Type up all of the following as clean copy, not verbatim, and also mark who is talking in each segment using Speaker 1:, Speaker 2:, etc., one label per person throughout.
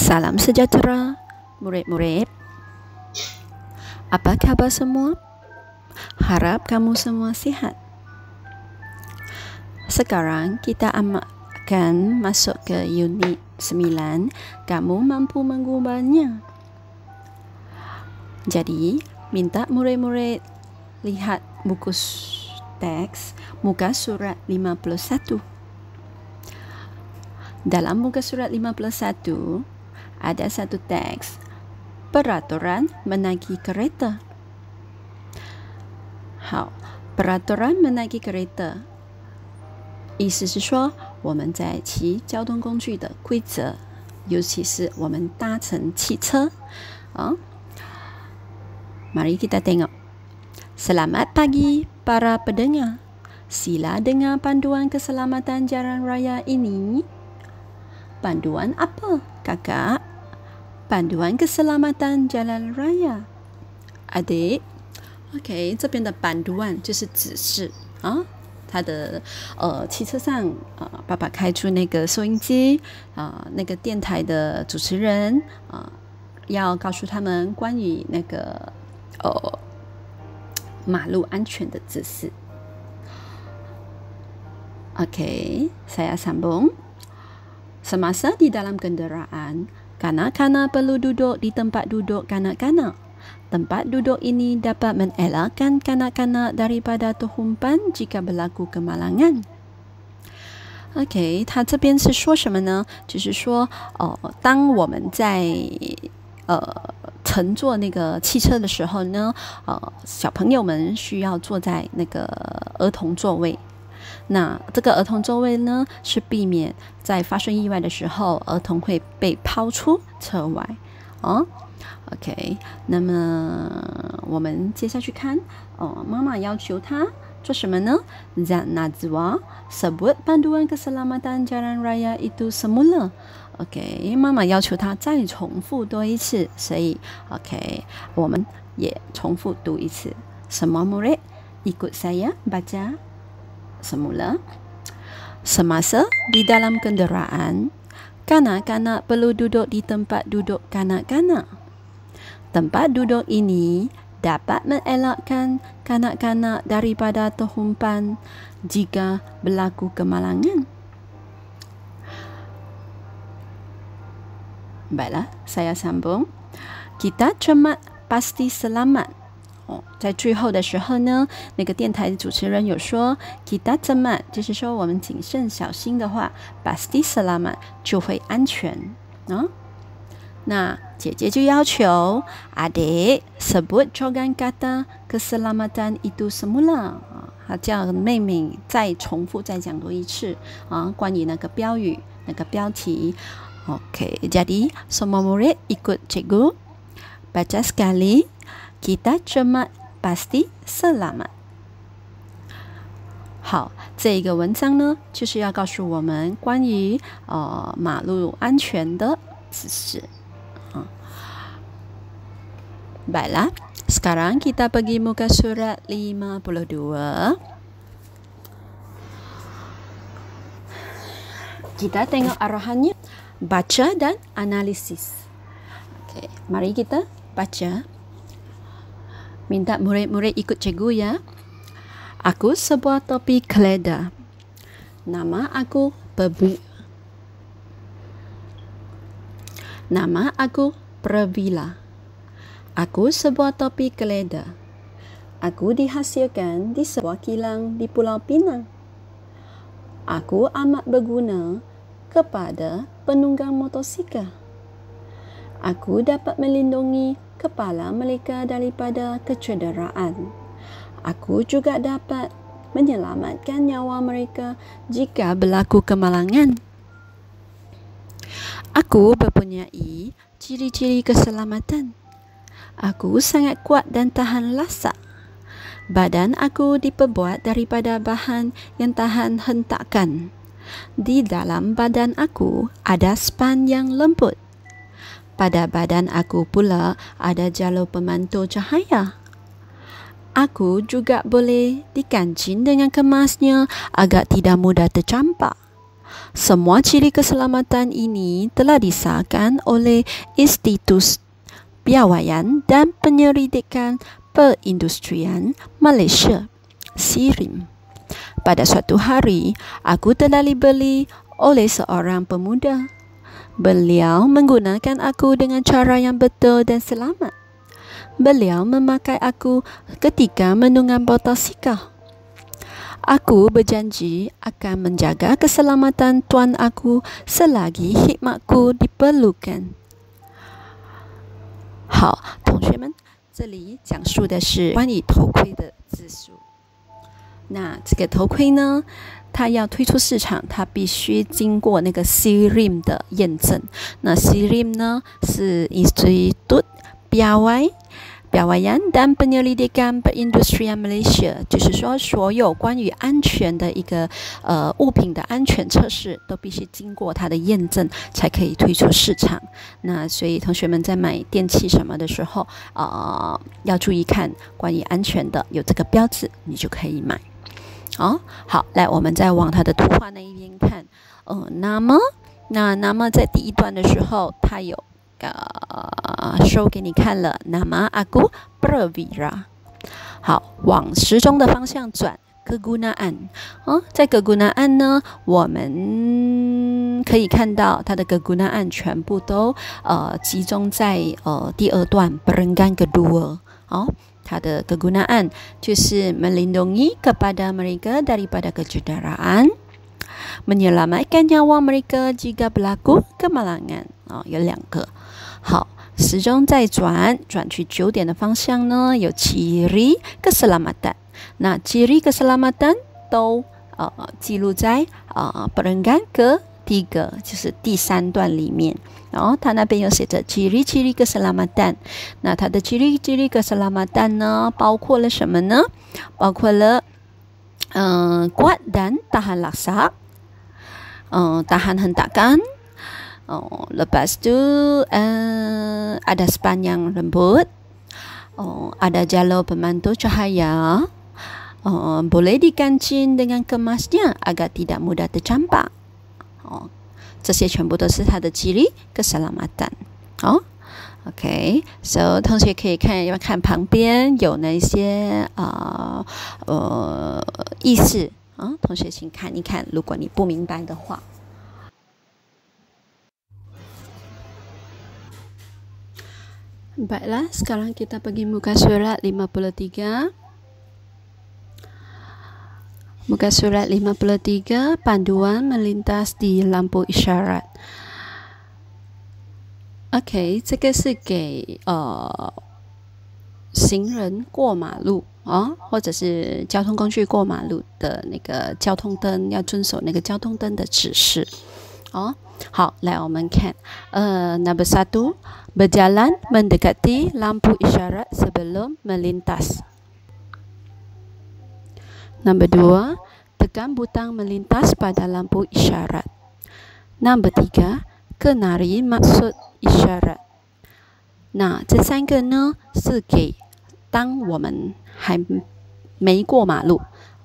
Speaker 1: Salam sejahtera, murid-murid. Apa khabar semua? Harap kamu semua sihat. Sekarang kita akan masuk ke unit 9. Kamu mampu mengubahnya. Jadi, minta murid-murid lihat buku teks muka surat 51. Dalam muka surat 51, ada satu teks, peraturan menaiki kereta. 好，peraturan menaiki kereta， 意思是说我们在骑交通工具的规则，尤其是我们搭乘汽车。Mari kita tengok. Selamat pagi para pendengar. Sila dengar panduan keselamatan jalan raya ini. Panduan apa, kakak? Panduan keselamatan jalan raya. Adik, OK， 这边的板duan就是指示啊，他的汽车上爸爸开出那个收音机那个电台的主持人要告诉他们关于那个马路安全的指示。OK， saya sambung. Semasa di dalam kenderaan, kanak-kanak perlu duduk di tempat duduk kanak-kanak. Tempat duduk ini dapat mengelakkan kanak-kanak daripada terhumpan jika berlaku kemalangan. OK， 他这边是说什么呢？就是说，当我们在乘坐那个汽车的时候呢，小朋友们需要坐在那个儿童座位。那这个儿童座位呢，是避免在发生意外的时候，儿童会被抛出车外。OK， 那么我们接下去看，妈妈要求他做什么呢？ Zat Najwa sebut panduan keselamatan jalan raya itu semula。OK， 妈妈要求他再重复多一次，所以 OK， 我们也重复读一次。Semua murid ikut saya baca semula. Semasa di dalam kenderaan, kanak-kanak perlu duduk di tempat duduk kanak-kanak. Tempat duduk ini dapat mengelakkan kanak-kanak daripada terhumpan jika berlaku kemalangan. Baiklah, saya sambung. Kita cermat pasti selamat. 在最后的时候呢，那个电台的主持人有说 kita cermat， 就是说我们谨慎小心的话 pasti selamat 就会安全那姐姐就要求 adik sebut cogan kata keselamatan itu semula， 她叫妹妹再重复再讲多一次关于那个标语那个标题。 OK， jadi semua murid ikut cikgu baca sekali. Kita cermat pasti selamat。 好，这个文章呢，就是要告诉我们关于马路安全的知识。Baiklah, sekarang kita pergi muka surat 52. Kita tengok arahannya, baca dan analisis. Okay, mari kita baca. Minta murid-murid ikut cikgu ya. Aku sebuah topi keleda. Nama aku Nama aku Pravila. Aku sebuah topi keleda. Aku dihasilkan di sebuah kilang di Pulau Pinang. Aku amat berguna kepada penunggang motosikal. Aku dapat melindungi kepala mereka daripada kecederaan. Aku juga dapat menyelamatkan nyawa mereka jika berlaku kemalangan. Aku mempunyai ciri-ciri keselamatan. Aku sangat kuat dan tahan lasak. Badan aku diperbuat daripada bahan yang tahan hentakan. Di dalam badan aku ada span yang lembut. Pada badan aku pula ada jalur pemantul cahaya. Aku juga boleh dikancing dengan kemasnya agar tidak mudah tercampak. Semua ciri keselamatan ini telah disahkan oleh Institut Piawaian dan Penyelidikan Perindustrian Malaysia, SIRIM. Pada suatu hari, aku telah dibeli oleh seorang pemuda. Beliau menggunakan aku dengan cara yang betul dan selamat. Beliau memakai aku ketika menunggang motosikal. Aku berjanji akan menjaga keselamatan tuan aku selagi khidmatku diperlukan. 好，同学们，这里讲述的是关于头盔的字数。那这个头盔呢，它要推出市场，它必须经过那个 SIRIM 的验证。那 SIRIM 呢是 Institut Piawaian dan Penyelidikan Perindustrian Malaysia， 就是说所有关于安全的一个物品的安全测试都必须经过它的验证才可以推出市场。那所以同学们在买电器什么的时候要注意看关于安全的，有这个标志你就可以买。好，来我们再往它的图画那一边看。那么在第一段的时候它有show 给你看了。Nama aku Pravira。好，往时钟的方向转。kegunaan。在kegunaan呢，我们可以看到它的kegunaan全部都集中在第二段 perenggan kedua。它的kegunaan 就是 melindungi kepada mereka daripada kecederaan, menyelamatkan nyawa mereka jika berlaku kemalangan。有两个。好，时钟再转去9点的方向呢，有 ciri keselamatan。那 ciri keselamatan 都记录在perenggan ketiga， 就是第3段里面。它那边有写着 ciri-ciri keselamatan。那它的 ciri-ciri keselamatan 呢，包括了什么呢？包括了kuat dan tahan laksa， tahan hentakan。lepas tu ada span yang lembut, ada jalur pemantul cahaya, boleh dikancing dengan kemasnya agar tidak mudah tercampak。这些全部都是它的ciri keselamatan。OK， so 同学可以要看旁边有哪些意思同学请看一看，如果你不明白的话。Baiklah, sekarang kita pergi muka surat 53. Muka surat 53, panduan melintas di lampu isyarat. OK， 这个是给行人过马路或者是交通工具过马路的那个交通灯要遵守那个交通灯的指示。好，来我们看number 1 berjalan mendekati lampu isyarat sebelum melintas. Number 2 tekan butang melintas pada lampu isyarat. Number 3 kenari maksud isyarat。那这3个呢是给当我们还没过马路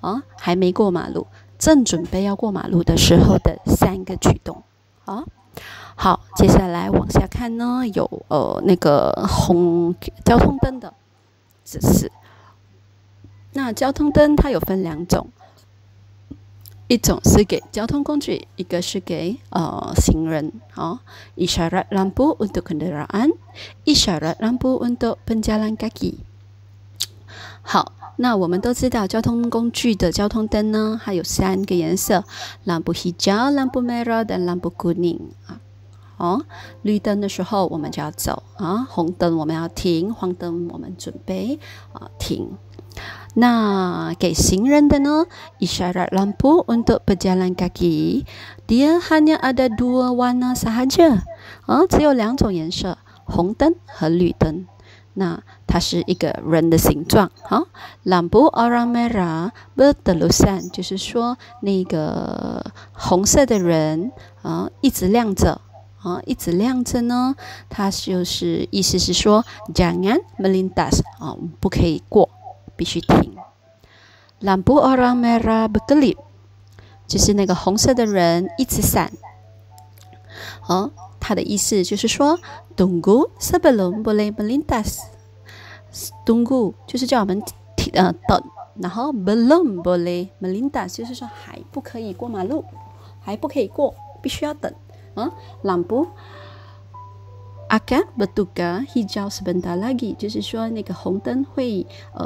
Speaker 1: 正准备要过马路的时候的3个举动。好，接下来往下看呢，有那个交通灯的指示。那交通灯它有分2种，一种是给交通工具，一个是给行人。isyarat lampu untuk kendaraan, isyarat lampu untuk penjalan kaki。好，那我们都知道交通工具的交通灯呢，它有3个颜色 lampu hijau、lampu merah dan lampu kuning。绿灯的时候我们就要走红灯我们要停，黄灯我们准备停。那给行人的呢 isyarat lampu untuk pejalan kaki, dia hanya ada 2 warna sahaja，只有2种颜色，红灯和绿灯。那它是一个人的形状。lampu orang merah berterusan， 就是说那个红色的人一直亮着。一直亮着呢，它就是意思是说 jangan melintas， 不可以过，必须停。lampu orang merah berkelip， 就是那个红色的人一直闪。它的意思就是说 tunggu sebelum boleh melintas。tunggu 就是叫我们等，然后 belum boleh melintas 就是说还不可以过马路，还不可以过，必须要等。lampu akan bertukar hijau sebentar lagi 就是说那个红灯会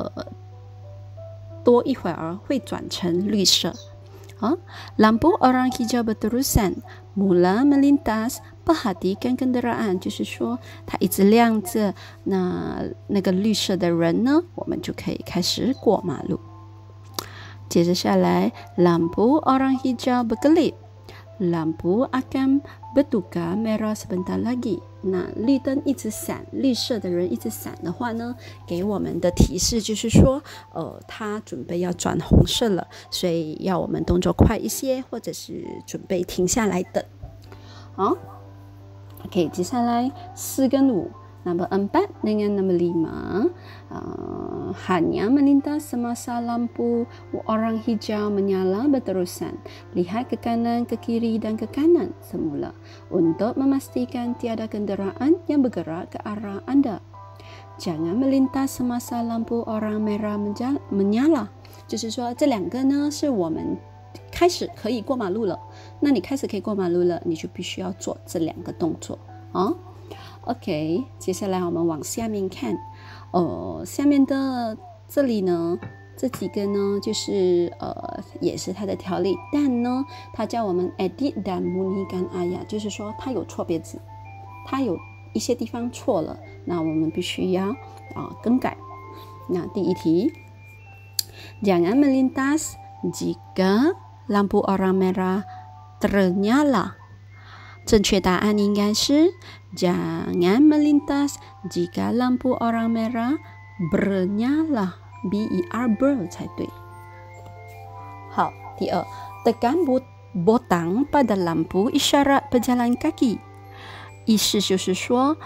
Speaker 1: 多一会儿会转成绿色。lampu orang hijau berterusan mula melintas perhatikan kenderaan 就是说它一直亮着，那个绿色的人呢，我们就可以开始过马路。接着下来 lampu orang hijau berkelip lampu akan bertukar merah sebentar lagi。 那绿灯一直闪，绿色的人一直闪的话呢，给我们的提示就是说他准备要转红色了，所以要我们动作快一些，或者是准备停下来等。OK， 接下来4跟5。Nombor 4 dengan nombor 5 hanya melintas semasa lampu orang hijau menyala berterusan. Lihat ke kanan, ke kiri dan ke kanan semula untuk memastikan tiada kenderaan yang bergerak ke arah anda. Jangan melintas semasa lampu orang merah menyala。 就是说这2个呢是我们开始可以过马路了，那你开始可以过马路了，你就必须要做这2个动作OK， 接下来我们往下面看。下面的这里呢，这几个呢，就是也是它的条例，但呢，它叫我们 edit dan munikan ayat， 就是说它有错别字，它有一些地方错了，那我们必须要更改。那第一题 ，jangan melintas jika lampu orang merah ternyala。 正确答案应该是 Jangan melintas jika lampu orang merah bernyala ber 才对。好，第2 tekan botang pada lampu isyarat pejalan kaki。 意思就是说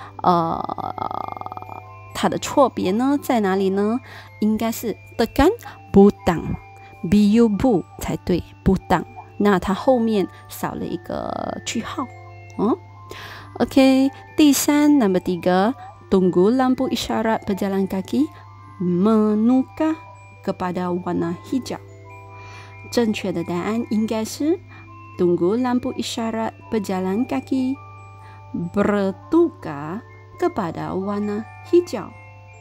Speaker 1: 它的错别呢在哪里呢？应该是 tekan botang bu 才对 botang， 那它后面少了一个句号。OK， 第3 nombor 3 tunggu lampu isyarat pejalan kaki menukar kepada warna hijau。 正确的答案应该是 tunggu lampu isyarat pejalan kaki bertukar kepada warna hijau。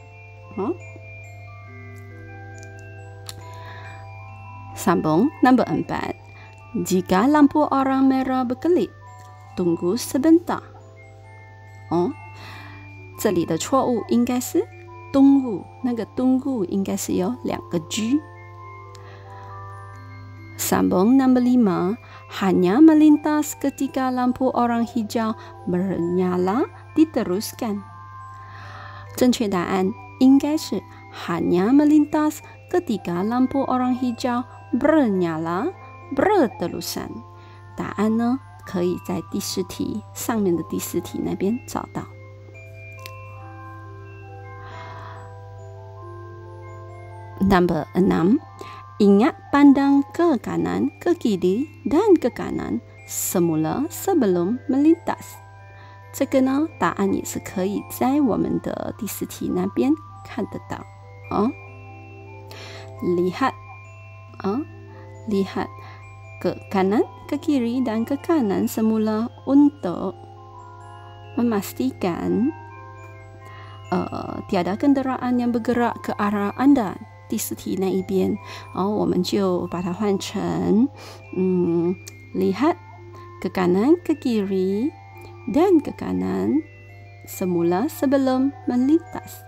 Speaker 1: Sambung nombor 4 jika lampu orang merah berkelip tunggu sebentar。 这里的错误应该是 tunggu， 那个 tunggu 应该是有2个 G。 Sambung nombor 5 hanya melintas ketika lampu orang hijau bernyala diteruskan。 正确答案应该是 hanya melintas ketika lampu orang hijau bernyala berterusan。 答案呢可以在第4题上面的第4题那边找到。Number 6 ingat pandang ke kanan, ke kiri dan ke kanan semula sebelum melintas。 这个呢答案也是可以在我们的第4题那边看得到。lihat ke kanan, ke kiri dan ke kanan semula untuk memastikan tiada kenderaan yang bergerak ke arah anda。 第4题那一边，我们就把它换成lihat ke kanan, ke kiri dan ke kanan semula sebelum melintas。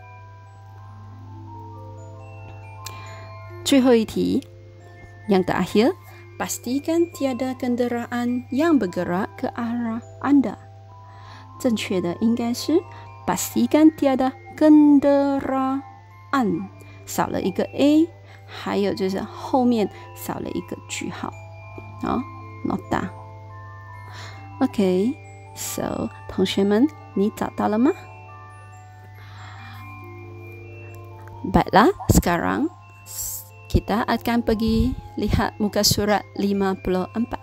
Speaker 1: 最后一题 yang terakhir pastikan tiada kenderaan yang bergerak ke arah anda。 正确的应该是 pastikan tiada kenderaan， 少了一个 a， 还有就是后面少了一个句号。nota。 OK， so 同学们，你找到了吗？ Baiklah， sekarang kita akan pergi lihat muka surat 54.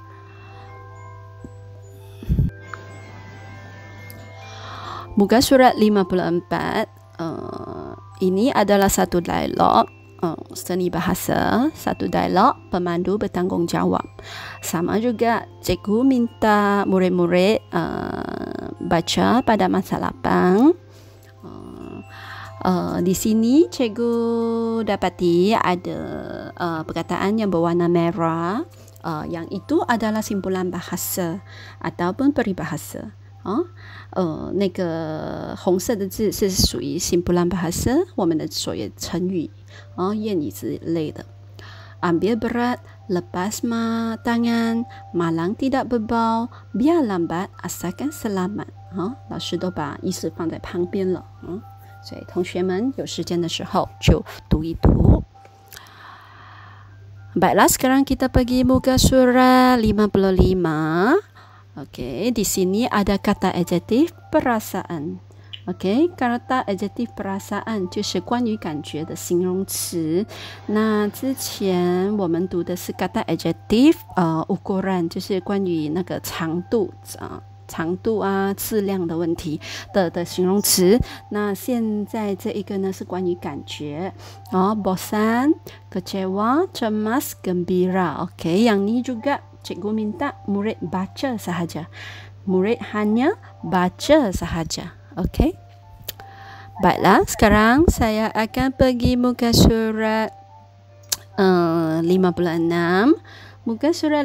Speaker 1: Muka surat 54 ini adalah satu dialog seni bahasa, satu dialog pemandu bertanggungjawab. Sama juga cikgu minta murid-murid baca pada masa lapang. Di sini cikgu dapati ada perkataan yang berwarna merah, yang itu adalah simpulan bahasa ataupun peribahasa. 那个红色的字是属于simsimpulan bahasa， 我们的所谓成语谚语之类的。Ambil berat, lepas tangan, malang tidak berbau, biar lambat asalkan selamat。老师都把意思放在旁边了，所以同学们有时间的时候就读一读。Baiklah, sekarang kita pergi muka surat 55. Okey, di sini ada kata adjektif perasaan. Okey, kata adjektif perasaan 就是关于感觉的形容词。那之前我们读的是 kata adjektif ukuran， 就是关于那个长度质量的问题的形容词。那现在这一个呢是关于感觉bosan, kecewa, cemas, gembira. Okey, yang ni juga cikgu minta murid baca sahaja. Murid hanya baca sahaja. Okey. Baiklah, sekarang saya akan pergi muka surat 56. Muka surat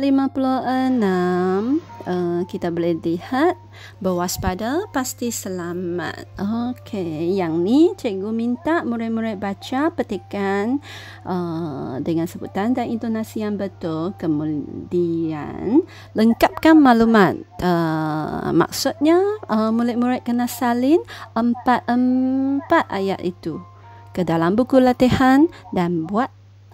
Speaker 1: 56, kita boleh lihat berwaspada pasti selamat. Okey, yang ni cikgu minta murid-murid baca petikan dengan sebutan dan intonasi yang betul. Kemudian lengkapkan maklumat. Maksudnya murid-murid kena salin 4 ayat itu ke dalam buku latihan dan buat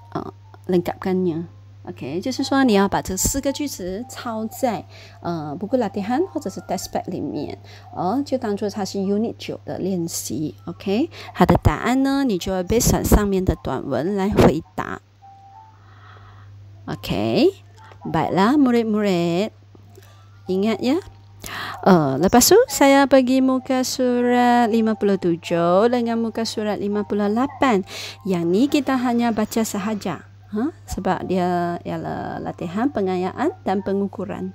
Speaker 1: lengkapkannya。OK， 就是说你要把这4个句子抄在buku latihan 或者是 test pad 里面就当做它是 unit 9的练习。OK， 它的答案呢，你就要based on上面的短文来回答。OK， baiklah murid-murid, ingat ya. Lepas tu saya pergi muka surat 57 dengan muka surat 58. Yang ni kita hanya baca sahaja. Sebab dia ialah latihan pengayaan dan pengukuran.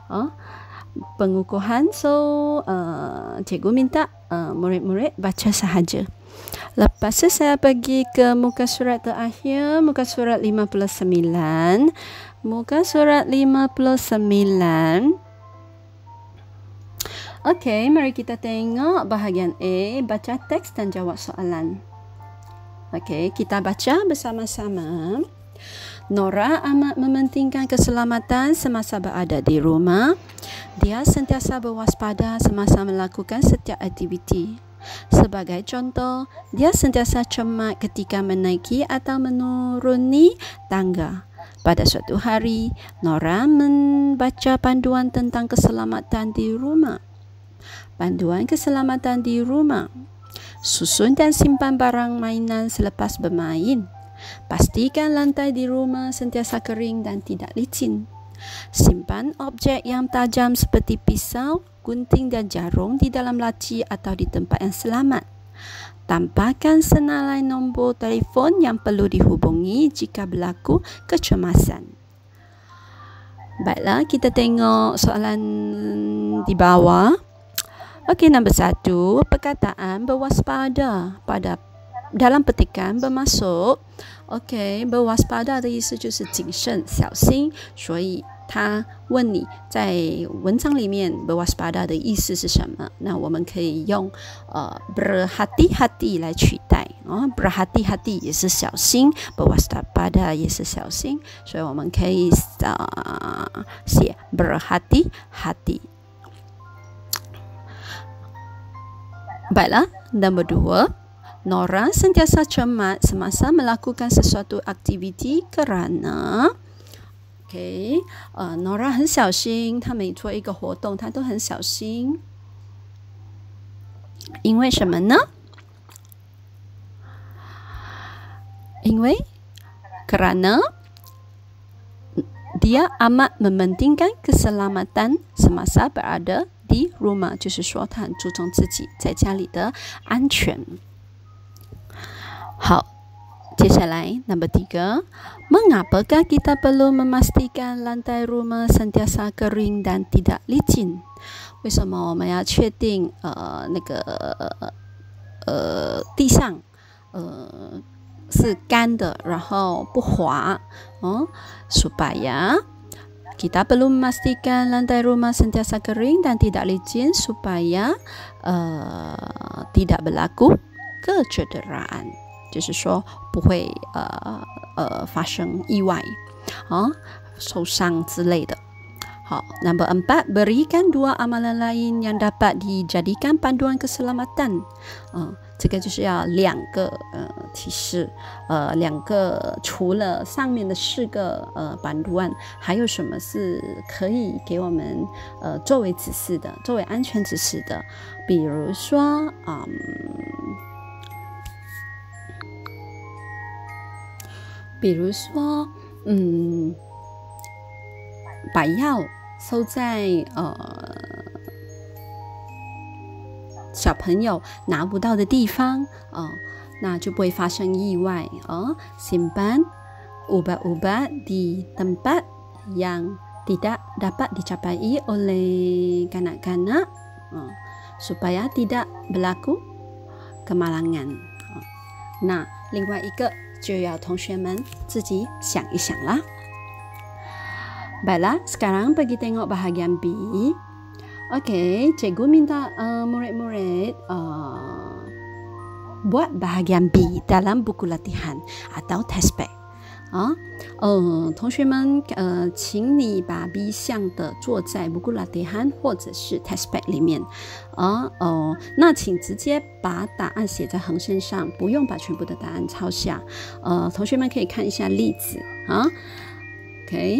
Speaker 1: Pengukuhan, so cikgu minta murid-murid baca sahaja. Lepas tu saya pergi ke muka surat terakhir, muka surat 59. Muka surat 59. Okey, mari kita tengok bahagian A, baca teks dan jawab soalan. Okey, kita baca bersama-sama. Nora amat mementingkan keselamatan semasa berada di rumah. Dia sentiasa berwaspada semasa melakukan setiap aktiviti. Sebagai contoh, dia sentiasa cermat ketika menaiki atau menuruni tangga. Pada suatu hari, Nora membaca panduan tentang keselamatan di rumah. Panduan keselamatan di rumah. Susun dan simpan barang mainan selepas bermain. Pastikan lantai di rumah sentiasa kering dan tidak licin. Simpan objek yang tajam seperti pisau, gunting dan jarum di dalam laci atau di tempat yang selamat. Tampakkan senalai nombor telefon yang perlu dihubungi jika berlaku kecemasan. Baiklah, kita tengok soalan di bawah. Okey, nombor 1, perkataan berwaspada pada dalam petikan bermasuk OK， berwaspada 的意思就是谨慎小心，所以他问你在文章里面 berwaspada 的意思是什么，那我们可以用berhati-hati 来取代berhati-hati 也是小心， berwaspada 也是小心，所以我们可以写 berhati-hati。 Baiklah, nombor 2, Nora sentiasa cermat semasa melakukan sesuatu aktiviti kerana OK， Nora 很小心，她每做一个活动，她都很小心。因为什么呢？因为 kerana dia amat mementingkan keselamatan semasa berada di rumah，就是说他很注重自己在家里的安全。好，接下来 number 3， mengapakah kita perlu memastikan lantai rumah sentiasa kering dan tidak licin？ 为什么我们要确定地上是干的，然后不滑supaya kita perlu memastikan lantai rumah sentiasa kering dan tidak licin supaya tidak berlaku kecederaan， 就是说不会发生意外受伤之类的。好 ，Number 4， berikan 2 amalan lain yang dapat dijadikan panduan keselamatan。这个就是要2个提示，2个除了上面的4个板读案，还有什么是可以给我们作为指示的，作为安全指示的？比如说把药收在小朋友拿不到的地方那就不会发生意外simpan ubat-ubat di tempat yang tidak dapat dicapai oleh kanak-kanak supaya tidak berlaku kemalangan。那另外一个就要同学们自己想一想啦。Baiklah, sekarang pergi tengok bahagian B. Okey, cikgu minta murid-murid buat bahagian B dalam buku latihan atau test pack。同学们请你把 B 项的做在 buku latihan 或者是 test pack 里面那请直接把答案写在横线上，不用把全部的答案抄下。同学们可以看一下例子OK，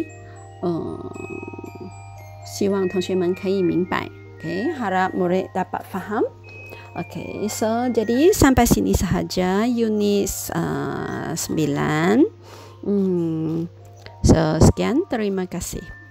Speaker 1: 希望同学们可以明白。OK， harap murid dapat faham。Okay, so jadi sampai sini sahaja unit 9. So sekian, terima kasih.